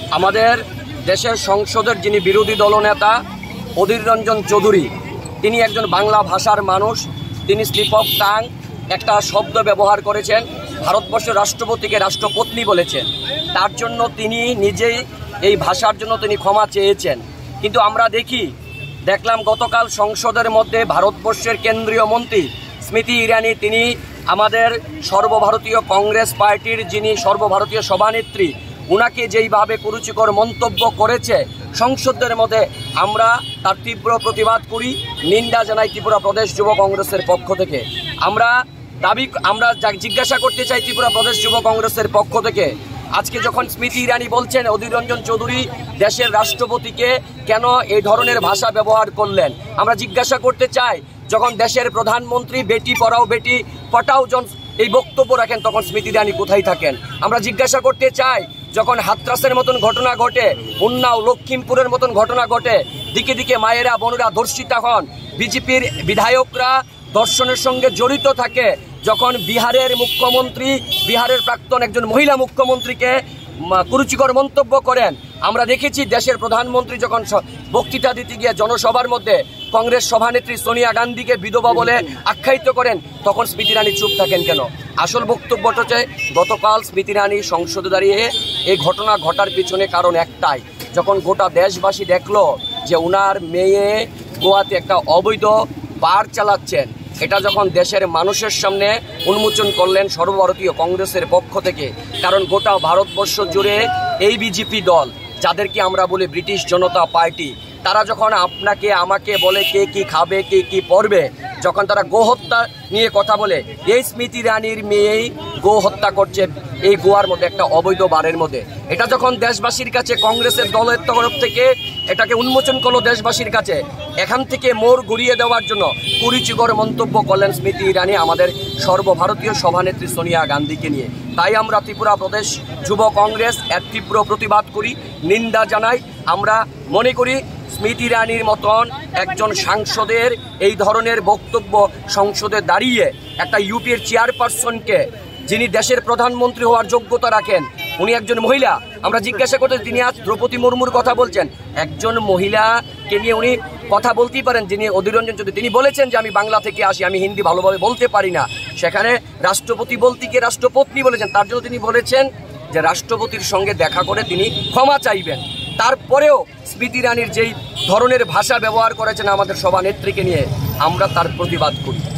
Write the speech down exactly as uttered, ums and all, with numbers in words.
আমাদের দেশের সংসদের যিনি বিরোধী দলনেতা অধীর রঞ্জন চৌধুরী, তিনি একজন বাংলা ভাষার মানুষ। তিনি স্লিপ অফ টাং একটা শব্দ ব্যবহার করেছেন, ভারতবর্ষের রাষ্ট্রপতিকে রাষ্ট্রপত্নী বলেছেন। তার জন্য তিনি নিজেই এই ভাষার জন্য তিনি ক্ষমা চেয়েছেন। কিন্তু আমরা দেখি দেখলাম গতকাল সংসদের মধ্যে ভারতবর্ষের কেন্দ্রীয় মন্ত্রী স্মৃতি ইরানি, তিনি আমাদের সর্বভারতীয় কংগ্রেস পার্টির যিনি সর্বভারতীয় সভানেত্রী, উনাকে যেইভাবে কুরুচিকর মন্তব্য করেছে সংসদের মধ্যে, আমরা তার তীব্র প্রতিবাদ করি, নিন্দা জানাই ত্রিপুরা প্রদেশ যুব কংগ্রেসের পক্ষ থেকে। আমরা দাবি আমরা জিজ্ঞাসা করতে চাই ত্রিপুরা প্রদেশ যুব কংগ্রেসের পক্ষ থেকে, আজকে যখন স্মৃতি ইরানি বলছেন অধীর রঞ্জন চৌধুরী দেশের রাষ্ট্রপতিকে কেন এই ধরনের ভাষা ব্যবহার করলেন, আমরা জিজ্ঞাসা করতে চাই, যখন দেশের প্রধানমন্ত্রী বেটি পড়াও বেটি পটাও জন এই বক্তব্য রাখেন, তখন স্মৃতি ইরানি কোথায় থাকেন? আমরা জিজ্ঞাসা করতে চাই, যখন হাতরাসের মতন ঘটনা ঘটে, উন্নাও লক্ষ্মীমপুরের মতন ঘটনা ঘটে, দিকে দিকে মায়েরা বোনেরা ধর্ষিতা হন, বিজেপির বিধায়করা ধর্ষণের সঙ্গে জড়িত থাকে, যখন বিহারের মুখ্যমন্ত্রী বিহারের প্রাক্তন একজন মহিলা মুখ্যমন্ত্রীকে কুরুচিকর মন্তব্য করেন, আমরা দেখেছি দেশের প্রধানমন্ত্রী যখন বক্তৃতা দিতে গিয়ে জনসভার মধ্যে কংগ্রেস সভানেত্রী সোনিয়া গান্ধীকে বিধবা বলে আখ্যায়িত করেন, তখন স্মৃতি ইরানি চুপ থাকেন কেন? আসল বক্তব্যটা হচ্ছে গতকাল স্মৃতি ইরানি সংসদে দাঁড়িয়ে এই ঘটনা ঘটার পিছনে কারণ একটাই, যখন গোটা দেশবাসী দেখলো যে উনার মেয়ে গোয়াতে একটা অবৈধ বার চালাচ্ছেন, এটা যখন দেশের মানুষের সামনে উন্মোচন করলেন সর্বভারতীয় কংগ্রেসের পক্ষ থেকে, কারণ গোটা ভারতবর্ষ জুড়ে এই বিজেপি দল, যাদেরকে আমরা বলি ব্রিটিশ জনতা পার্টি, তারা যখন আপনাকে আমাকে বলে কে কি খাবে কে কি পড়বে, যখন তারা গো হত্যা নিয়ে কথা বলে, এই স্মৃতি ইরানির মেয়েই গো হত্যা করছে এই গোয়ার মধ্যে একটা অবৈধ বারের মধ্যে, এটা যখন দেশবাসীর কাছে কংগ্রেসের দলের তরফ থেকে এটাকে উন্মোচন করলো দেশবাসীর কাছে, এখান থেকে মোড় ঘুরিয়ে দেওয়ার জন্য কুরুচিকর মন্তব্য করলেন স্মৃতি ইরানি আমাদের সর্বভারতীয় সভানেত্রী সোনিয়া গান্ধীকে নিয়ে। তাই আমরা ত্রিপুরা প্রদেশ যুব কংগ্রেস এর তীব্র প্রতিবাদ করি, নিন্দা জানাই। আমরা মনে করি স্মৃতি ইরানির মতন একজন সাংসদের এই ধরনের বক্তব্য সংসদে দাঁড়িয়ে একটা ইউপির চেয়ারপারসনকে, যিনি দেশের প্রধানমন্ত্রী হওয়ার যোগ্যতা রাখেন, উনি একজন মহিলা, আমরা জিজ্ঞাসা করতে তিনি আজ দ্রৌপদী মুর্মুর কথা বলছেন, একজন মহিলাকে নিয়ে উনি কথা বলতেই পারেন, যিনি অধীর রঞ্জন চৌধুরী, তিনি বলেছেন যে আমি বাংলা থেকে আসি, আমি হিন্দি ভালোভাবে বলতে পারি না, সেখানে রাষ্ট্রপতি বলতে গিয়ে রাষ্ট্রপত্নী বলেছেন, তার জন্য তিনি বলেছেন যে রাষ্ট্রপতির সঙ্গে দেখা করে তিনি ক্ষমা চাইবেন। তারপরেও স্মৃতি ইরানির যেই ধরনের ভাষা ব্যবহার করেছেন আমাদের সভানেত্রীকে নিয়ে, আমরা তার প্রতিবাদ করি।